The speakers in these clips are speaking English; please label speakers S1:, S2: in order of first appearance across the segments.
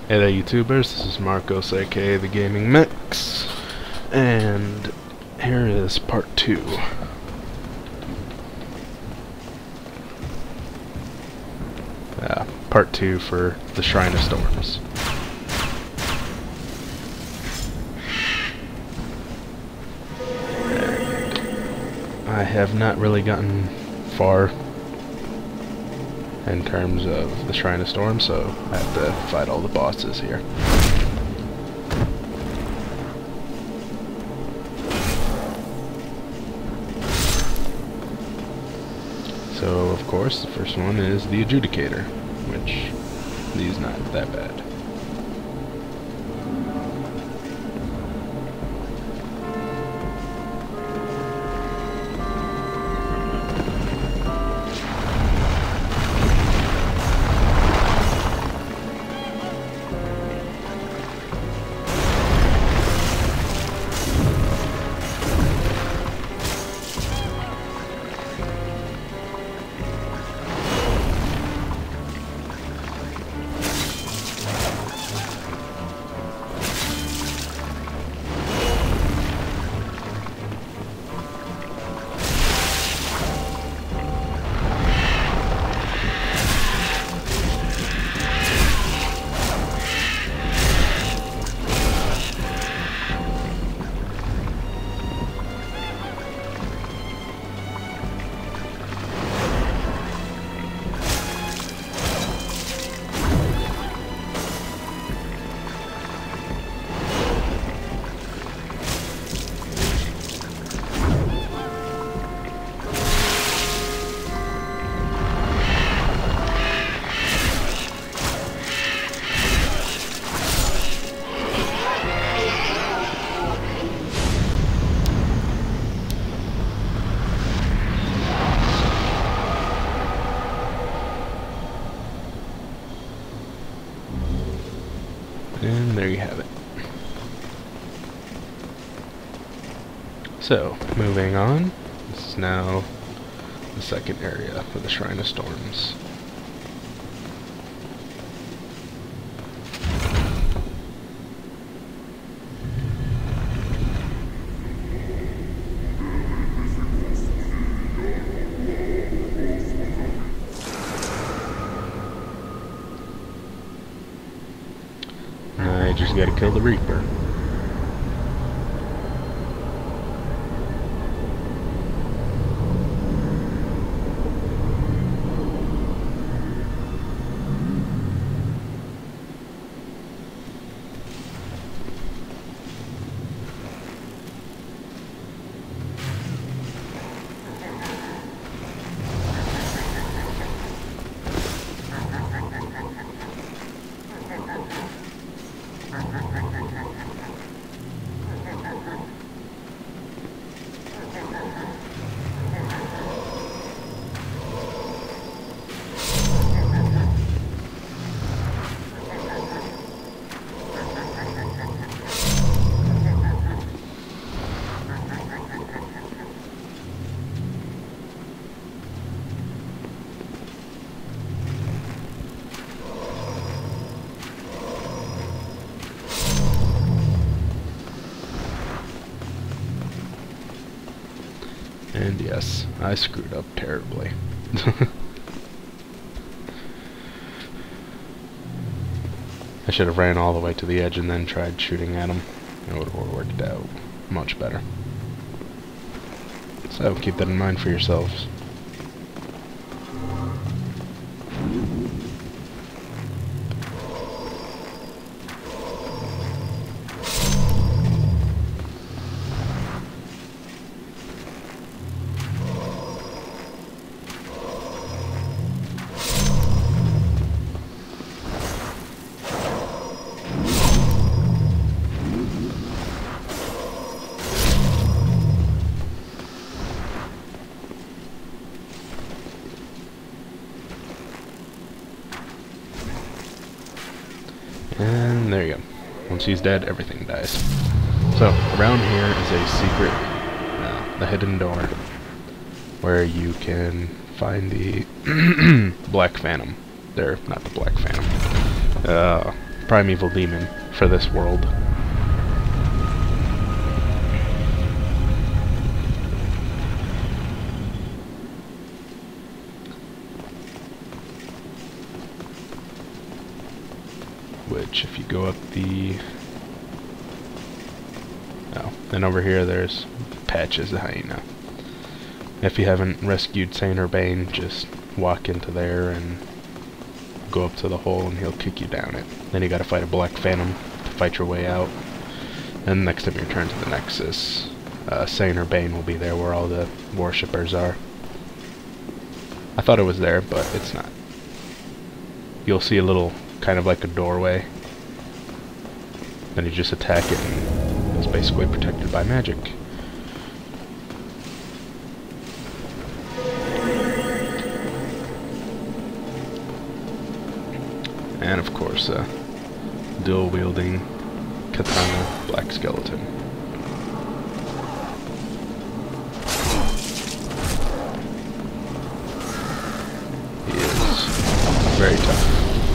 S1: Hey there YouTubers, this is Marcos aka the GamingMex, and here is part 2. Part 2 for the Shrine of Storms. And I have not really gotten far in terms of the Shrine of Storms, so I have to fight all the bosses here. So, of course, the first one is the Adjudicator, which he's not that bad. And there you have it. So, moving on, this is now the second area for the Shrine of Storms. I just gotta kill the Reaper. And yes, I screwed up terribly. I should have ran all the way to the edge and then tried shooting at him. It would have worked out much better. So keep that in mind for yourselves. And there you go. Once he's dead, everything dies. So, around here is a secret, the hidden door, where you can find the Black Phantom. Not the Black Phantom. primeval demon for this world. Which, if you go up the... Oh, and over here there's Patches the Hyena. If you haven't rescued Saint Urbane, just walk into there and go up to the hole and he'll kick you down it. Then you gotta fight a Black Phantom to fight your way out. And next time you return to the Nexus, Saint Urbane will be there where all the worshippers are. I thought it was there, but it's not. You'll see a little, kind of like a doorway. Then you just attack it and it's basically protected by magic. And of course, dual-wielding katana black skeleton. He is very tough.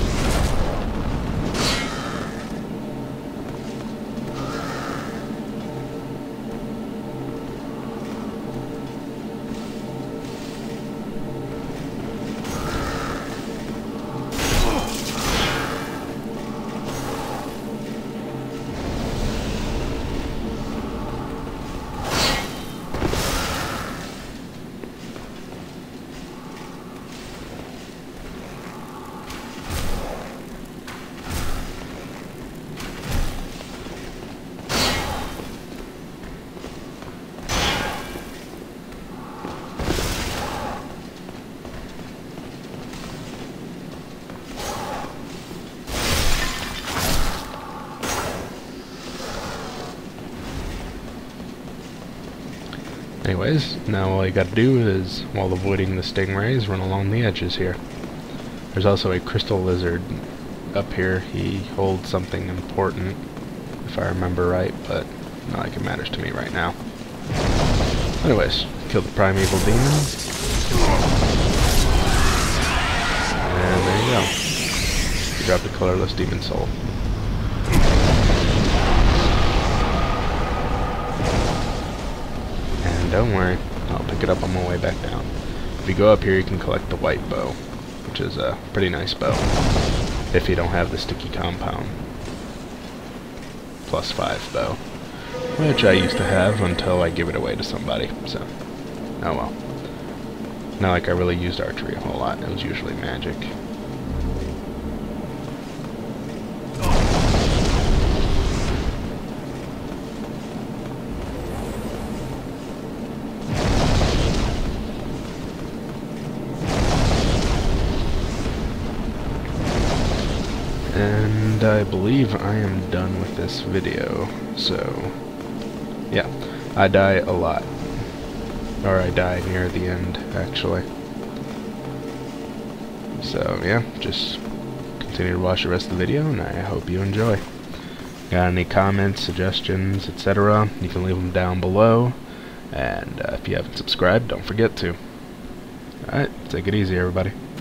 S1: Anyways, now all you gotta do is, while avoiding the stingrays, run along the edges here. There's also a crystal lizard up here. He holds something important, if I remember right, but not like it matters to me right now. Anyways, kill the primeval demon. And there you go. You drop the colorless demon soul. Don't worry, I'll pick it up on my way back down. If you go up here, you can collect the white bow, which is a pretty nice bow, if you don't have the sticky compound. +5 bow, which I used to have until I give it away to somebody, so, oh well. Not like I really used archery a whole lot, it was usually magic. And I believe I am done with this video, so yeah, I die a lot, or I die near the end actually, so yeah, just continue to watch the rest of the video and I hope you enjoy. Got any comments, suggestions, etc., you can leave them down below, and if you haven't subscribed, don't forget to. Alright, take it easy everybody.